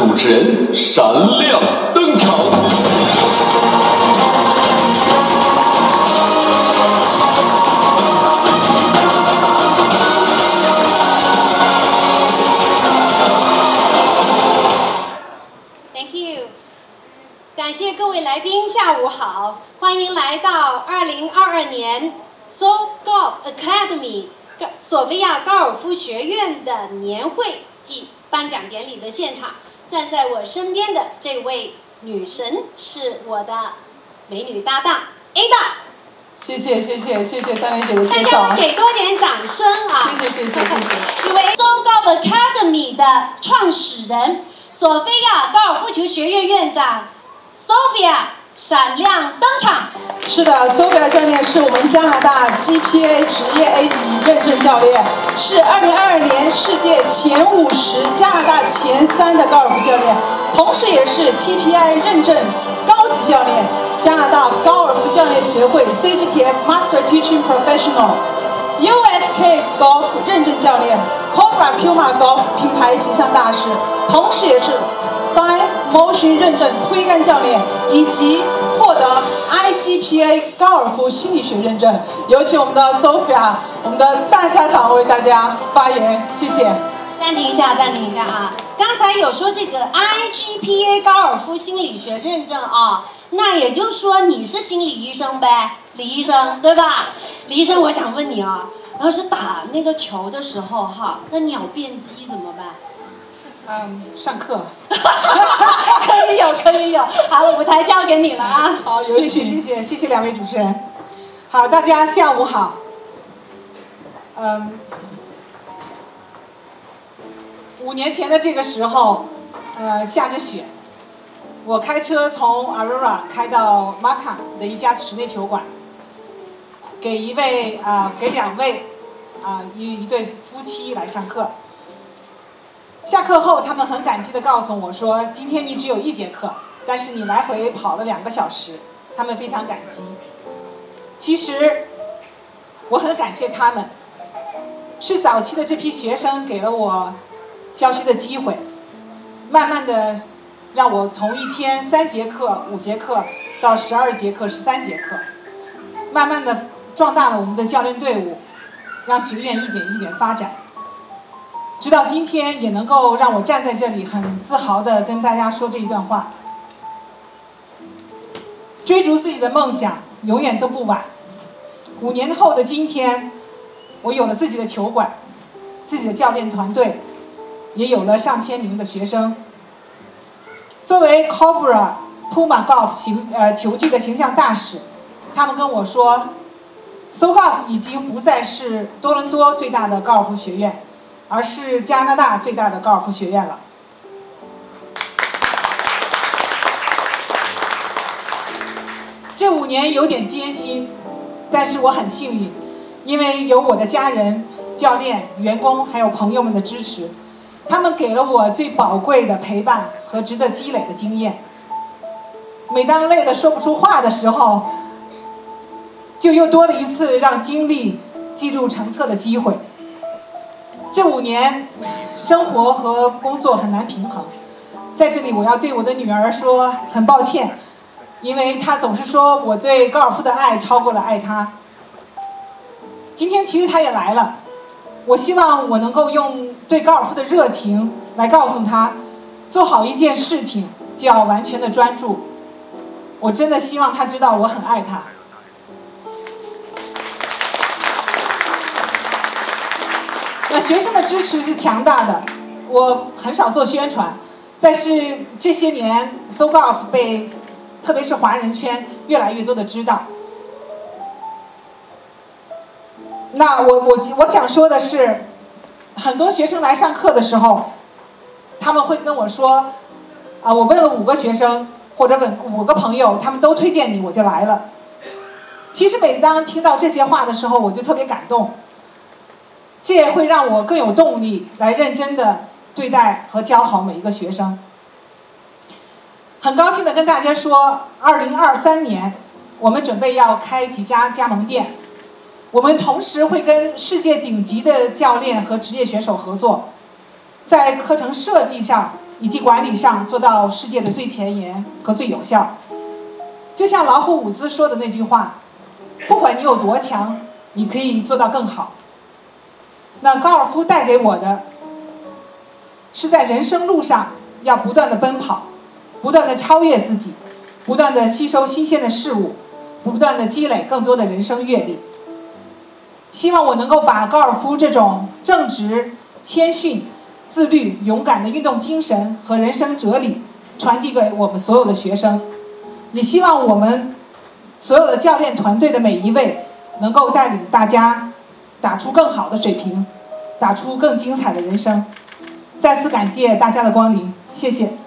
主持人闪亮登场。 Thank you， 感谢各位来宾，下午好，欢迎来到2022年 Seoul Golf Academy 索菲亚高尔夫学院的年会暨颁奖典礼的现场。站在我身边的这位女神是我的美女搭档 Ada。 谢谢三莲姐的介绍。 大家给多点掌声啊！ 谢谢。 因为 Seoul Golf Academy 的创始人，索菲亚高尔夫球学院院长 Sophia 闪亮登场。 是的 ，Sophia 教练是我们加拿大 GPA 职业 A 级认证教练，是2022年世界前50、加拿大前3的高尔夫教练，同时也是 TPI 认证高级教练，加拿大高尔夫教练协会 CGTF Master Teaching Professional。US Kids Golf 认证教练 ，Cobra Puma Golf 品牌形象大使，同时也是 Science Motion 认证推杆教练，以及获得 IGPA 高尔夫心理学认证。有请我们的 Sophia， 我们的大家长为大家发言，谢谢。 暂停一下啊！刚才有说这个 IGPA 高尔夫心理学认证啊，那也就是说你是心理医生呗，李医生对吧？李医生，我想问你啊，要是打那个球的时候哈，那鸟变鸡怎么办？ 上课。 可以有，好，舞台交给你了啊！ 好，有请。 谢谢两位主持人。好，大家下午好。5年前的这个时候，下着雪，我开车从 Aurora 开到 Markham 的一家室内球馆，给2位一对夫妻来上课。下课后，他们很感激地告诉我说：“今天你只有1节课，但是你来回跑了2个小时。”他们非常感激。其实，我很感谢他们，是早期的这批学生给了我教学的机会，慢慢的让我从1天3节课、5节课到12节课、13节课，慢慢的壮大了我们的教练队伍，让学院一点一点发展。直到今天也能够让我站在这里很自豪地跟大家说这一段话。追逐自己的梦想永远都不晚。5年后的今天，我有了自己的球馆，自己的教练团队，也有了上千名的学生。作为 Cobra Puma Golf 球具的形象大使，他们跟我说 ，Seoul Golf 已经不再是多伦多最大的高尔夫学院，而是加拿大最大的高尔夫学院了。这5年有点艰辛，但是我很幸运，因为有我的家人、教练、员工还有朋友们的支持，他们给了我最宝贵的陪伴和值得积累的经验。每当累得说不出话的时候，就又多了一次让经历记录成册的机会。这5年，生活和工作很难平衡。在这里，我要对我的女儿说很抱歉，因为她总是说我对高尔夫的爱超过了爱她。今天其实她也来了，我希望我能够用对高尔夫的热情来告诉她，做好一件事情就要完全的专注。我真的希望她知道我很爱她。那学生的支持是强大的，我很少做宣传，但是这些年 Seoul Golf 被特别是华人圈越来越多的知道。那我想说的是，很多学生来上课的时候，他们会跟我说，我问了5个学生或者问5个朋友，他们都推荐你，我就来了。其实每当听到这些话的时候，我就特别感动。这也会让我更有动力来认真的对待和教好每一个学生。很高兴的跟大家说，2023年我们准备要开几家加盟店，我们同时会跟世界顶级的教练和职业选手合作，在课程设计上以及管理上做到世界的最前沿和最有效。就像老虎伍兹说的那句话，不管你有多强，你可以做到更好。那高尔夫带给我的是在人生路上要不断的奔跑，不断的超越自己，不断的吸收新鲜的事物，不断的积累更多的人生阅历。希望我能够把高尔夫这种正直、谦逊、自律、勇敢的运动精神和人生哲理传递给我们所有的学生，也希望我们所有的教练团队的每一位能够带领大家打出更好的水平，打出更精彩的人生。再次感谢大家的光临，谢谢。